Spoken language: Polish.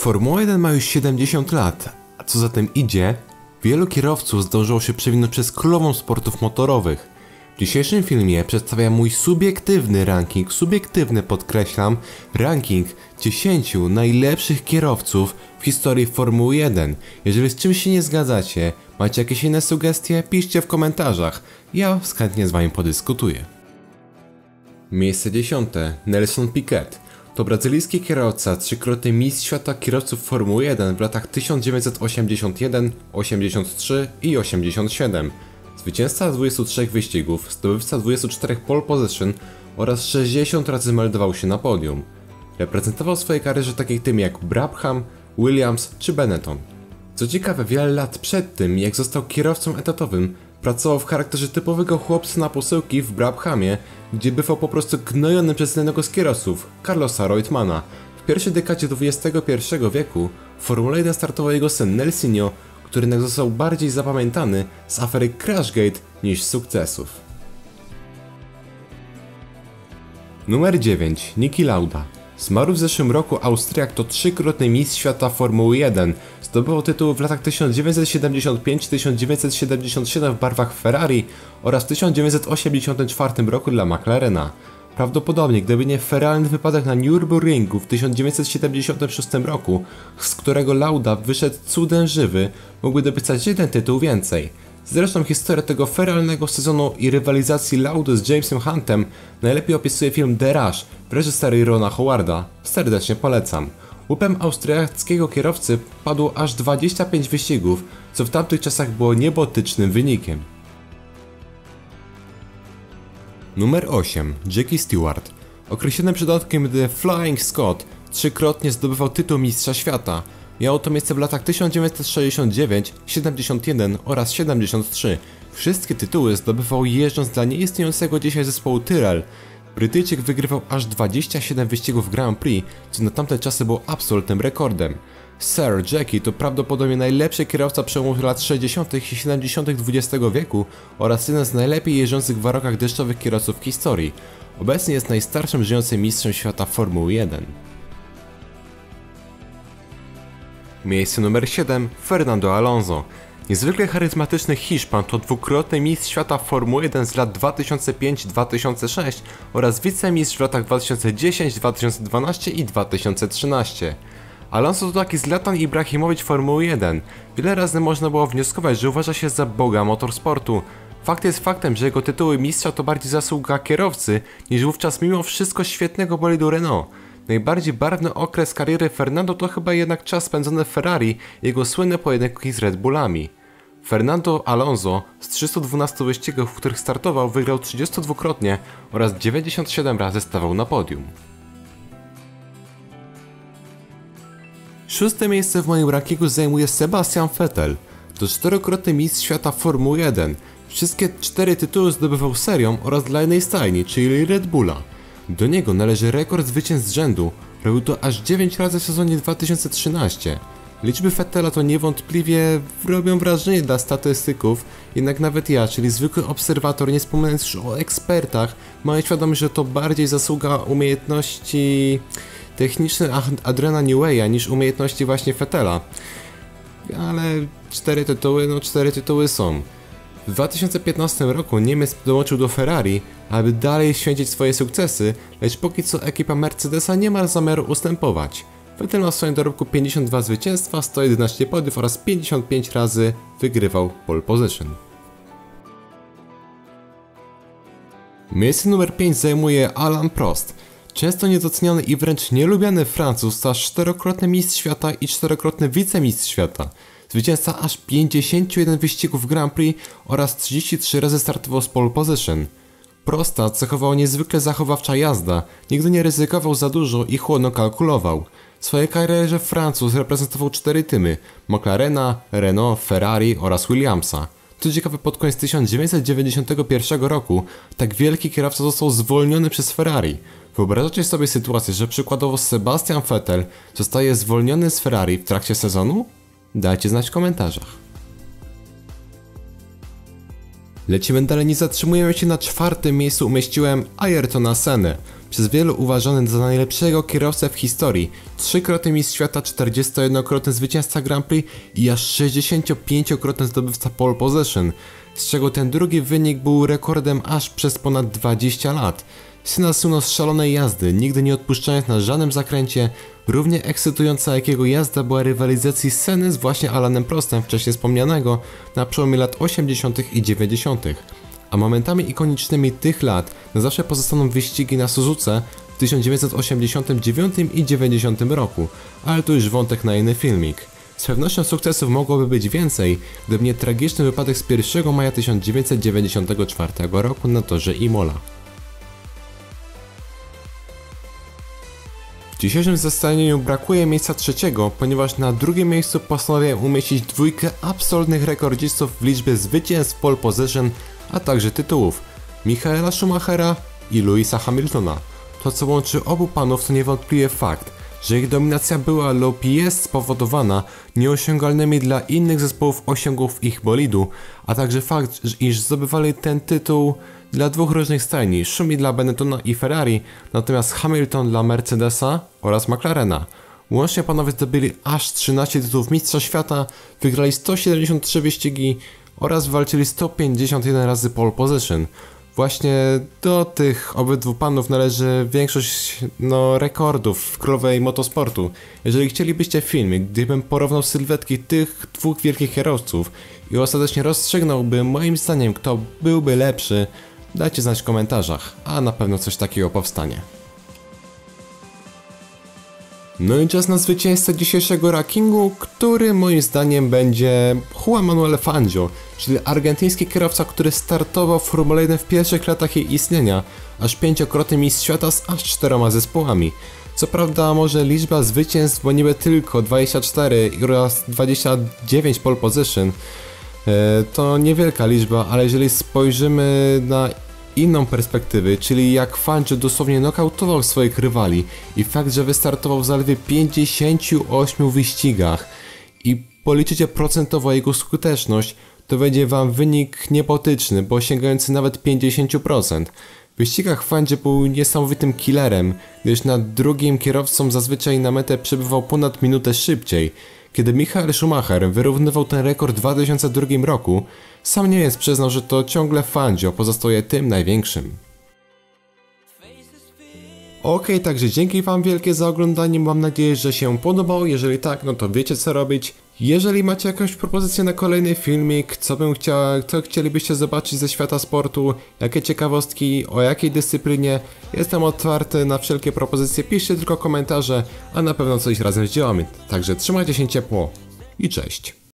Formuła 1 ma już 70 lat, a co za tym idzie, wielu kierowców zdążyło się przewinąć przez królową sportów motorowych. W dzisiejszym filmie przedstawiam mój subiektywny podkreślam, ranking 10 najlepszych kierowców w historii Formuły 1. Jeżeli z czymś się nie zgadzacie, macie jakieś inne sugestie, piszcie w komentarzach, ja chętnie z wami podyskutuję. Miejsce 10. Nelson Piquet. To brazylijski kierowca, trzykrotny mistrz świata kierowców Formuły 1 w latach 1981, 83 i 87. Zwycięzca 23 wyścigów, zdobywca 24 pole position oraz 60 razy meldował się na podium. Reprezentował w swojej karierze takich tym jak Brabham, Williams czy Benetton. Co ciekawe, wiele lat przed tym, jak został kierowcą etatowym, pracował w charakterze typowego chłopca na posyłki w Brabhamie, gdzie bywał po prostu gnojony przez jednego z kierowców, Carlosa Reutemanna. W pierwszej dekadzie XXI wieku w Formule 1 startował jego syn Nelsinho, który jednak został bardziej zapamiętany z afery Crashgate niż z sukcesów. Numer 9. Niki Lauda. Zmarł w zeszłym roku Austriak, to trzykrotny mistrz świata Formuły 1. Zdobywał tytuł w latach 1975-1977 w barwach Ferrari oraz w 1984 roku dla McLarena. Prawdopodobnie gdyby nie feralny wypadek na Nürburgringu w 1976 roku, z którego Lauda wyszedł cudem żywy, mógłby dopisać jeden tytuł więcej. Zresztą historię tego feralnego sezonu i rywalizacji Laudy z Jamesem Huntem najlepiej opisuje film The Rush w reżyserii Rona Howarda. Serdecznie polecam. Łupem austriackiego kierowcy padło aż 25 wyścigów, co w tamtych czasach było niebotycznym wynikiem. Numer 8. Jackie Stewart. Określony przydomkiem The Flying Scot, trzykrotnie zdobywał tytuł mistrza świata. Miało to miejsce w latach 1969, 71 oraz 73. Wszystkie tytuły zdobywał jeżdżąc dla nieistniejącego dzisiaj zespołu Tyrrell. Brytyjczyk wygrywał aż 27 wyścigów Grand Prix, co na tamte czasy było absolutnym rekordem. Sir Jackie to prawdopodobnie najlepszy kierowca przełomu lat 60. i 70. XX wieku oraz jeden z najlepiej jeżdżących w warunkach deszczowych kierowców w historii. Obecnie jest najstarszym żyjącym mistrzem świata Formuły 1. Miejsce numer 7. Fernando Alonso. Niezwykle charyzmatyczny Hiszpan to dwukrotny mistrz świata Formuły 1 z lat 2005-2006 oraz wicemistrz w latach 2010, 2012 i 2013. Alonso to taki Zlatan Ibrahimowicz Formuły 1. Wiele razy można było wnioskować, że uważa się za boga motorsportu. Fakt jest faktem, że jego tytuły mistrza to bardziej zasługa kierowcy niż wówczas mimo wszystko świetnego bolidu Renault. Najbardziej barwny okres kariery Fernando to chyba jednak czas spędzony w Ferrari i jego słynne pojedynki z Red Bullami. Fernando Alonso z 312 wyścigów, w których startował, wygrał 32-krotnie oraz 97 razy stawał na podium. Szóste miejsce w moim rankingu zajmuje Sebastian Vettel. To czterokrotny mistrz świata Formuły 1. Wszystkie 4 tytuły zdobywał serią oraz dla jednej stajni, czyli Red Bulla. Do niego należy rekord zwycięstw z rzędu, robił to aż 9 razy w sezonie 2013. Liczby Vettela to niewątpliwie robią wrażenie dla statystyków, jednak nawet ja, czyli zwykły obserwator, nie wspominając już o ekspertach, mam świadomość, że to bardziej zasługa umiejętności techniczne Adriana Newey'a niż umiejętności właśnie Vettela. Ale 4 tytuły są. W 2015 roku Niemiec dołączył do Ferrari, aby dalej święcić swoje sukcesy, lecz póki co ekipa Mercedesa nie ma zamiaru ustępować. Vettel ma w swoim dorobku 52 zwycięstwa, 111 podiów oraz 55 razy wygrywał pole position. Miejsce numer 5 zajmuje Alain Prost. Często niedoceniany i wręcz nielubiany Francuz, to aż 4-krotny mistrz świata i 4-krotny wicemistrz świata. Zwycięzca aż 51 wyścigów Grand Prix oraz 33 razy startował z pole position. Prosta cechowała niezwykle zachowawcza jazda, nigdy nie ryzykował za dużo i chłodno kalkulował. W swojej karierze Francuz reprezentował 4 tymy: McLarena, Renault, Ferrari oraz Williamsa. Co ciekawe, pod koniec 1991 roku tak wielki kierowca został zwolniony przez Ferrari. Wyobrażacie sobie sytuację, że przykładowo Sebastian Vettel zostaje zwolniony z Ferrari w trakcie sezonu? Dajcie znać w komentarzach. Lecimy dalej, nie zatrzymujemy się na 4. miejscu, umieściłem Ayrtona Sennę. przez wielu uważany za najlepszego kierowcę w historii, 3-krotny mistrz świata, 41-krotny zwycięzca Grand Prix i aż 65-krotny zdobywca pole position, z czego ten drugi wynik był rekordem aż przez ponad 20 lat. Syna słynął z szalonej jazdy, nigdy nie odpuszczając na żadnym zakręcie. Równie ekscytująca jak jego jazda była rywalizacji Senny z właśnie Alanem Prostem, wcześniej wspomnianego, na przełomie lat 80. i 90. A momentami ikonicznymi tych lat na zawsze pozostaną wyścigi na Suzuce w 1989 i 90 roku, ale to już wątek na inny filmik. Z pewnością sukcesów mogłoby być więcej, gdyby nie tragiczny wypadek z 1 maja 1994 roku na torze Imola. W dzisiejszym zestawieniu brakuje miejsca trzeciego, ponieważ na drugim miejscu postanowiłem umieścić dwójkę absolutnych rekordzistów w liczbie zwycięstw pole position, a także tytułów: Michaela Schumachera i Lewisa Hamiltona. To, co łączy obu panów, to niewątpliwie fakt, że ich dominacja była lub jest spowodowana nieosiągalnymi dla innych zespołów osiągów ich bolidu, a także fakt, iż zdobywali ten tytuł dla dwóch różnych stajni, Schumi dla Benettona i Ferrari, natomiast Hamilton dla Mercedesa oraz McLarena. Łącznie panowie zdobyli aż 13 tytułów mistrza świata, wygrali 173 wyścigi oraz walczyli 151 razy pole position. Właśnie do tych obydwu panów należy większość rekordów w królowej motosportu. Jeżeli chcielibyście filmik, gdybym porównał sylwetki tych dwóch wielkich kierowców i ostatecznie rozstrzygnąłbym moim zdaniem, kto byłby lepszy, dajcie znać w komentarzach, a na pewno coś takiego powstanie. No i czas na zwycięzcę dzisiejszego rankingu, który moim zdaniem będzie Juan Manuel Fangio, czyli argentyński kierowca, który startował w Formule 1 w pierwszych latach jej istnienia, aż 5-krotny mistrz świata z aż 4 zespołami. Co prawda może liczba zwycięstw, bo niby tylko 24 oraz 29 pole position, to niewielka liczba, ale jeżeli spojrzymy na inną perspektywę, czyli jak Fangio dosłownie nokautował swoich rywali i fakt, że wystartował w zaledwie 58 wyścigach i policzycie procentowo jego skuteczność, to będzie wam wynik niebotyczny, bo sięgający nawet 50%. W wyścigach Fangio był niesamowitym killerem, gdyż nad drugim kierowcą zazwyczaj na metę przybywał ponad minutę szybciej. Kiedy Michael Schumacher wyrównywał ten rekord w 2002 roku, sam Niemiec przyznał, że to ciągle Fangio pozostaje tym największym. Okej, także dzięki wam wielkie za oglądanie, mam nadzieję, że się podobało. Jeżeli tak, no to wiecie co robić. Jeżeli macie jakąś propozycję na kolejny filmik, co chcielibyście zobaczyć ze świata sportu, jakie ciekawostki, o jakiej dyscyplinie, jestem otwarty na wszelkie propozycje, piszcie tylko komentarze, a na pewno coś razem zdziałamy. Także trzymajcie się ciepło i cześć.